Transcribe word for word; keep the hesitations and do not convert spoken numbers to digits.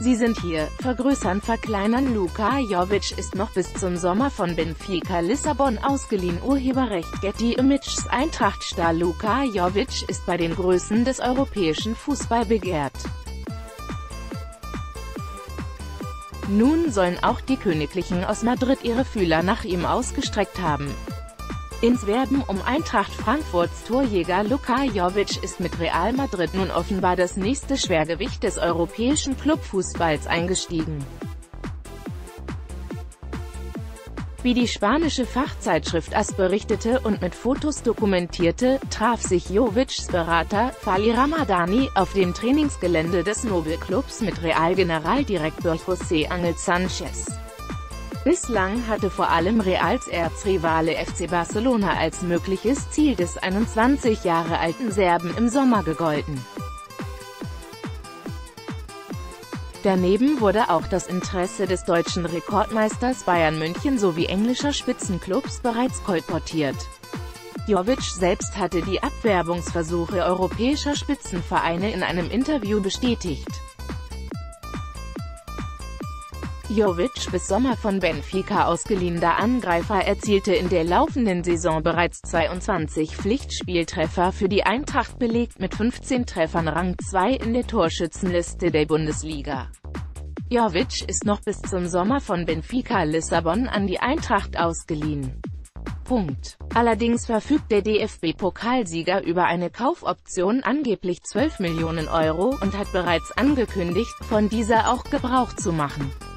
Sie sind hier, vergrößern, verkleinern. Luka Jovic ist noch bis zum Sommer von Benfica Lissabon ausgeliehen. Urheberrecht Getty Images. Eintracht-Star Luka Jovic ist bei den Größen des europäischen Fußball begehrt. Nun sollen auch die Königlichen aus Madrid ihre Fühler nach ihm ausgestreckt haben. Ins Werben um Eintracht Frankfurts Torjäger Luka Jovic ist mit Real Madrid nun offenbar das nächste Schwergewicht des europäischen Clubfußballs eingestiegen. Wie die spanische Fachzeitschrift A S berichtete und mit Fotos dokumentierte, traf sich Jovics Berater, Fali Ramadani, auf dem Trainingsgelände des Nobelclubs mit Real-Generaldirektor José Ángel Sánchez. Bislang hatte vor allem Reals Erzrivale F C Barcelona als mögliches Ziel des einundzwanzig Jahre alten Serben im Sommer gegolten. Daneben wurde auch das Interesse des deutschen Rekordmeisters Bayern München sowie englischer Spitzenclubs bereits kolportiert. Jovic selbst hatte die Abwerbungsversuche europäischer Spitzenvereine in einem Interview bestätigt. Jovic, bis Sommer von Benfica ausgeliehener Angreifer, erzielte in der laufenden Saison bereits zweiundzwanzig Pflichtspieltreffer für die Eintracht, belegt mit fünfzehn Treffern Rang zwei in der Torschützenliste der Bundesliga. Jovic ist noch bis zum Sommer von Benfica Lissabon an die Eintracht ausgeliehen. Punkt. Allerdings verfügt der D F B-Pokalsieger über eine Kaufoption, angeblich zwölf Millionen Euro, und hat bereits angekündigt, von dieser auch Gebrauch zu machen.